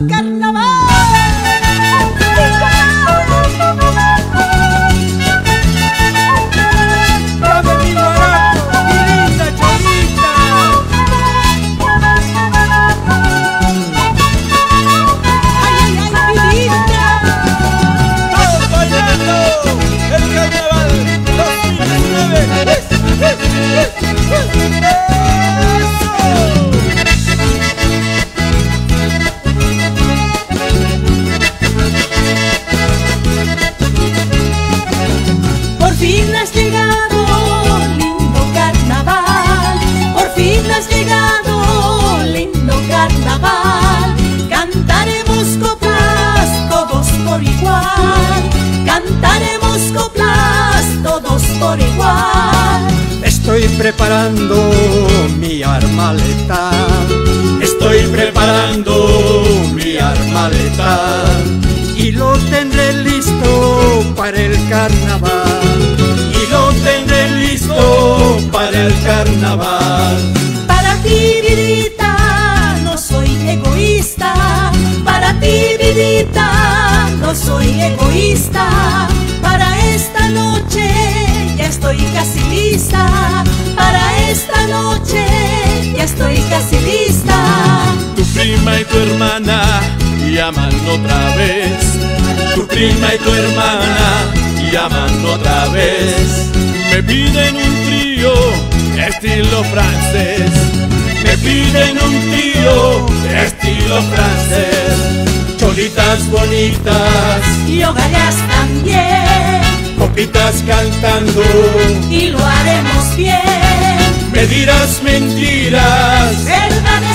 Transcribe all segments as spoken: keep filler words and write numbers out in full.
carnaval. Por fin has llegado, lindo carnaval. Por fin has llegado, lindo carnaval. Cantaremos coplas todos por igual. Cantaremos coplas todos por igual. Estoy preparando mi arma letal. Estoy preparando mi arma letal. Y lo tendré listo para el carnaval. Y lo tendré listo para el carnaval. Para ti, vidita, no soy egoísta. Para ti, vidita, no soy egoísta. Para esta noche ya estoy casi lista. Para esta noche ya estoy casi lista. Tu prima y tu hermana llaman otra vez. Tu prima y tu hermana llaman otra vez. Me piden un trío estilo francés. Me piden un trío estilo francés. Cholitas bonitas Y hogallas también. copitas cantando, Y lo haremos bien. me dirás mentiras, Verdades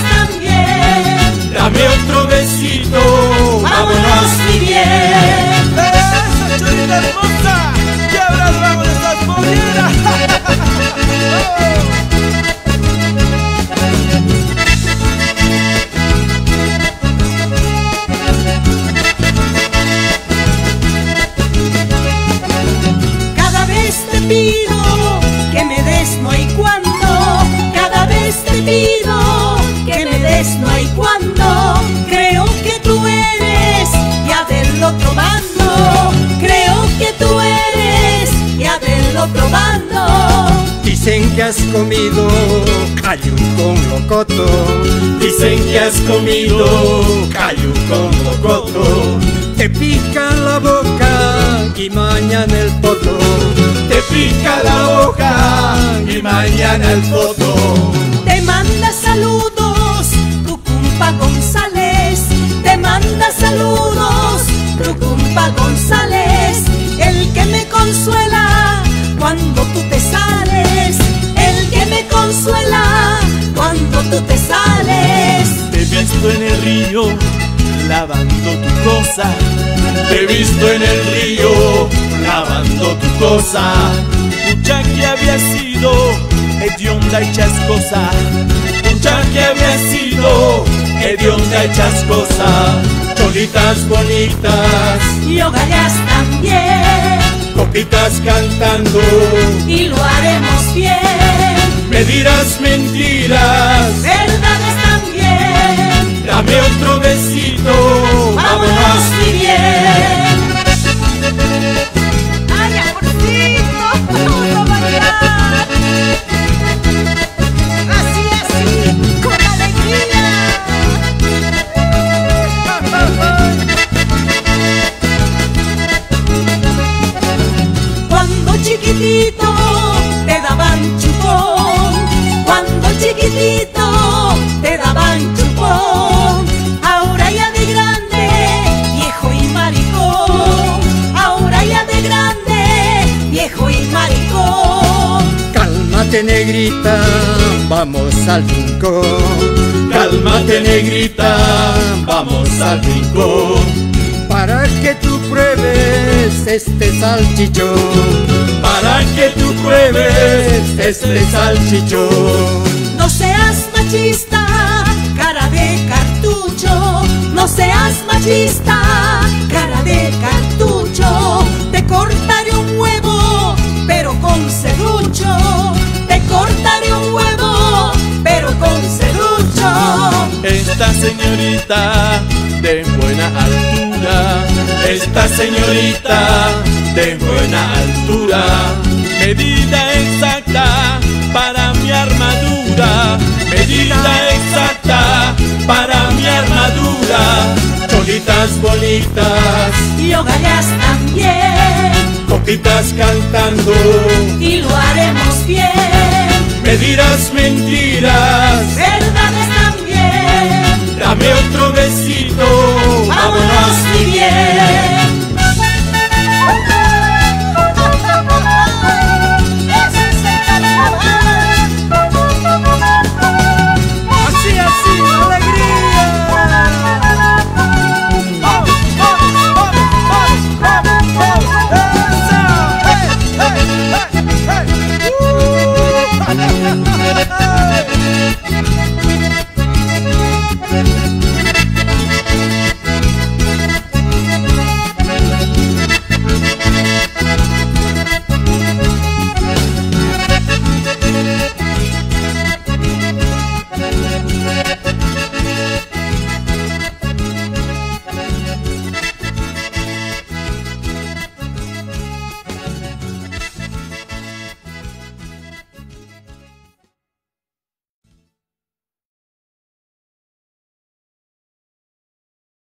también. dame otro besito, Vámonos mi bien. ¡Esa chulita hermosa! ¡Que abra debajo de estas polleras! Cada vez te pido que me des no hay cuándo. Cada vez te pido que me des no hay cuándo. Creo que tú eres ya del otro bando. Creo que tú eres ya del otro bando. Dicen que has comido cayu con locoto. Dicen que has comido cayu con locoto. Te pica la boca y mañana el poto. Te pica la boca y mañana el poto. Te manda saludos tu compa González. Te manda saludos tu compa González. El que me consuela cuando tú te sales. El que me consuela cuando tú te sales. Te he visto en el río lavando tu cosa. Te he visto en el río lavando tu cosa. Mucha que había sido hedionda y chascosa. Mucha que había sido hedionda y chascosa. Cholitas bonitas Y hogallas también. copitas cantando, Y lo haremos bien. me dirás mentiras, Verdades también. dame otro besito, Vámonos mi bien. Ay, amorcito, vamos a bailar. Así, así, con alegría. Cuando chiquitito te daban chupón. Cuando chiquitito te daban chupón. Ahora ya de grande, viejo y maricón. Ahora ya de grande, viejo y maricón. Cálmate negrita, vamos al rincón. Cálmate negrita, vamos al rincón. Para que tú pruebes este salchichón. Para que tú pruebes este salchichón. No seas machista, cara de cartucho. No seas machista, cara de cartucho. Te cortaré un huevo, pero con serrucho. Te cortaré un huevo, pero con serrucho. Esta señorita señorita de buena altura, esta señorita de buena altura. Medida exacta para mi armadura, medida exacta para mi armadura. Cholitas bonitas y ogallas también, copitas cantando y lo haremos bien. Me dirás mentiras, verdades también. dame otro besito